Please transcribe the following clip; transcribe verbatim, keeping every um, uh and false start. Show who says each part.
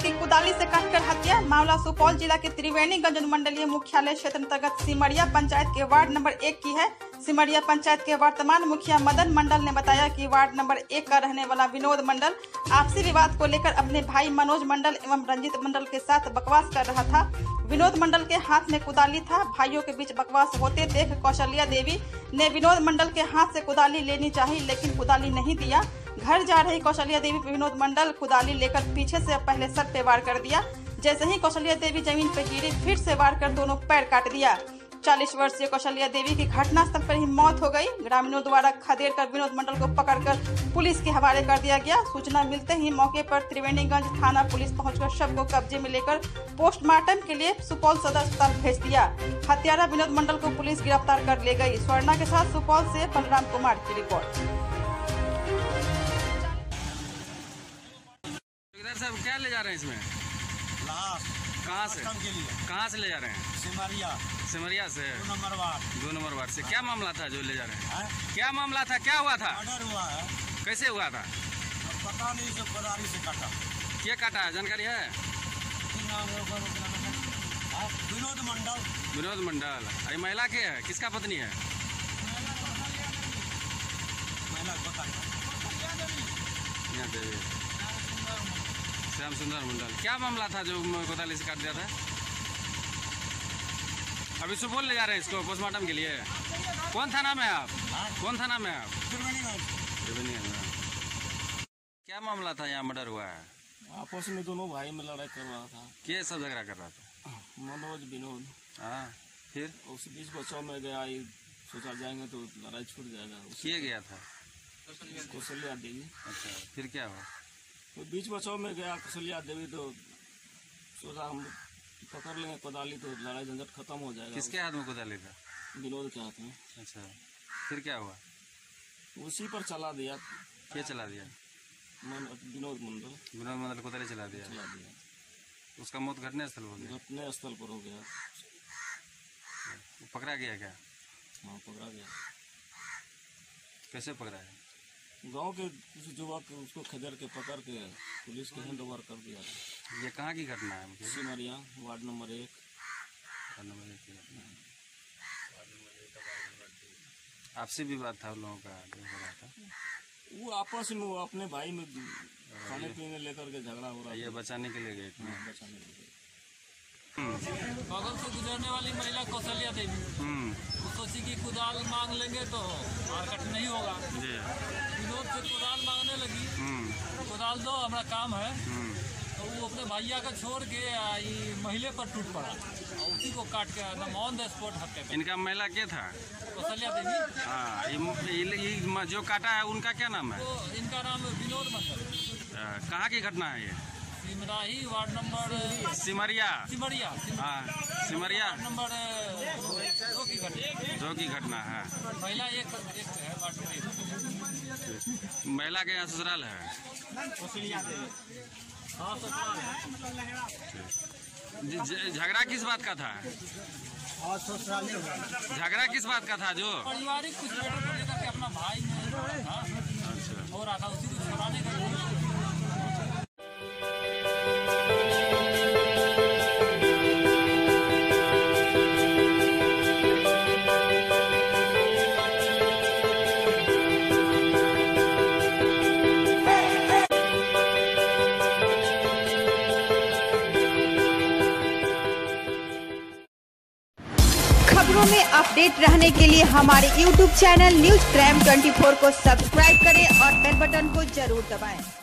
Speaker 1: की कुदाली से काटकर हत्या। मामला सुपौल जिला के त्रिवेणीगंज अनुमंडलीय मुख्यालय क्षेत्र अंतर्गत सिमरिया पंचायत के वार्ड नंबर एक की है। सिमरिया पंचायत के वर्तमान मुखिया मदन मंडल ने बताया कि वार्ड नंबर एक का रहने वाला विनोद मंडल आपसी विवाद को लेकर अपने भाई मनोज मंडल एवं रंजित मंडल के साथ बकवास कर रहा था। विनोद मंडल के हाथ में कुदाली था। भाइयों के बीच बकवास होते देख कौशल्या देवी ने विनोद मंडल के हाथ से कुदाली लेनी चाहिए, लेकिन कुदाली नहीं दिया। घर जा रही कौशल्या देवी विनोद मंडल कुदाली लेकर पीछे से पहले सर पे वार कर दिया। जैसे ही कौशल्या देवी जमीन पर गिरी, फिर से वार कर दोनों पैर काट दिया। चालीस वर्षीय कौशल्या देवी की घटनास्थल पर ही मौत हो गई। ग्रामीणों द्वारा खदेड़ कर विनोद मंडल को पकड़कर पुलिस के हवाले कर दिया गया। सूचना मिलते ही मौके पर त्रिवेणीगंज थाना पुलिस पहुंचकर शव को कब्जे में लेकर पोस्टमार्टम के लिए सुपौल सदर अस्पताल भेज दिया। हत्यारा विनोद मंडल को पुलिस गिरफ्तार कर ले गई। स्वर्णा के साथ सुपौल से बलराम कुमार की रिपोर्ट।
Speaker 2: साहब क्या ले जा रहे हैं इसमें? कहाँ से कहाँ से ले जा रहे हैं?
Speaker 3: सिमरिया
Speaker 2: सिमरिया से
Speaker 3: दो नंबर वार्ड
Speaker 2: दो नंबर वार्ड से। क्या मामला था जो ले जा रहे हैं?
Speaker 3: है?
Speaker 2: क्या मामला था, क्या हुआ था?
Speaker 3: मर्डर हुआ है।
Speaker 2: कैसे हुआ था?
Speaker 3: अब पता नहीं, सब कुदाली से काटा।
Speaker 2: क्या काटा है, जानकारी है?
Speaker 3: नाम है ऊपर है? विनोद मंडल।
Speaker 2: विनोद मंडल। अरे महिला के है, किसका पत्नी है?
Speaker 3: महिला को पता
Speaker 2: यहाँ देवी श्याम सुंदर मंडल। क्या मामला था जो कोदाली से काट दिया था? अभी सुपौल ले जा रहे हैं इसको पोस्टमार्टम के लिए। कौन थाना में है आप? कौन थाना में है आप? त्रिवेणीगंज। क्या मामला था, यहाँ मर्डर हुआ है?
Speaker 3: आपस में दोनों भाई में लड़ाई कर रहा था।
Speaker 2: क्या सब झगड़ा कर रहा था?
Speaker 3: मनोज विनोद।
Speaker 2: हाँ, फिर
Speaker 3: उस बीच बचाव में गया, सोचा जाएंगे तो लड़ाई छूट जाएगा।
Speaker 2: किए गया था
Speaker 3: कौशल्या देवी।
Speaker 2: अच्छा, फिर क्या हुआ?
Speaker 3: तो बीच बचाव में गया कौशल्या देवी, तो सोचा हम पकड़ लेंगे कुदाली तो लड़ाई झंझट खत्म हो जाएगा।
Speaker 2: किसके हाथ में कुदाली था?
Speaker 3: विनोद के हाथ में।
Speaker 2: अच्छा, फिर क्या हुआ?
Speaker 3: उसी पर चला दिया।
Speaker 2: क्या चला दिया?
Speaker 3: विनोद मंडल।
Speaker 2: विनोद मंडल कुदाली चला दिया।
Speaker 3: चला दिया।
Speaker 2: उसका मौत घटना स्थल हो गया।
Speaker 3: घटना स्थल पर हो गया।
Speaker 2: पकड़ा गया क्या?
Speaker 3: हाँ, पकड़ा गया।
Speaker 2: कैसे पकड़ा है?
Speaker 3: गांव के कुछ युवक उसको खदेड़ के पकड़ के पुलिस के हैंड ओवर कर दिया।
Speaker 2: ये कहाँ की घटना है?
Speaker 3: सिमरिया वार्ड नंबर एक।
Speaker 2: नंबर एक की घटना। आपसी विवाद था उन लोगों का जो हो रहा था?
Speaker 3: वो आपस में वो अपने भाई में खाने पीने लेकर के झगड़ा हो रहा।
Speaker 2: ये बचाने के लिए गए थे।
Speaker 3: बचाने के लिए।
Speaker 4: बगल से गुजरने वाली महिला कौशल्या देवी वो सोची कि कुदाल मांग लेंगे तो मारकट नहीं होगा। विनोद से कुदाल मांगने लगी। कुदाल दो, हमारा काम है। तो वो अपने भैया का छोड़ के ये महिले पर टूट पड़ा और उसी को काट के एकदम ऑन द स्पॉट हत्या कर।
Speaker 2: इनका महिला क्या था?
Speaker 4: कौशल्या देवी।
Speaker 2: हाँ, ये जो काटा है उनका क्या नाम है?
Speaker 4: तो इनका नाम विनोद मंडल।
Speaker 2: कहाँ की घटना है ये?
Speaker 4: Simrahi ward number
Speaker 2: Simaria.
Speaker 4: सिमरिया
Speaker 2: हाँ, सिमरिया
Speaker 4: नंबर दो की घटना।
Speaker 2: दो की घटना है।
Speaker 4: महिला एक एक है वार्ड नंबर एक।
Speaker 2: महिला के यहाँ ससुराल है?
Speaker 4: हाँ, ससुराल है।
Speaker 2: झगड़ा किस बात का था?
Speaker 3: और ससुराल
Speaker 2: झगड़ा किस बात का था? जो
Speaker 4: पारिवारिक कुछ मैटर को लेकर के अपना भाई में था।
Speaker 2: अच्छा,
Speaker 4: हो रहा था, उसी को छुड़ाने का लिए।
Speaker 5: खबरों में अपडेट रहने के लिए हमारे यूट्यूब चैनल न्यूज क्राइम चौबीस को सब्सक्राइब करें और बेल बटन को जरूर दबाएं।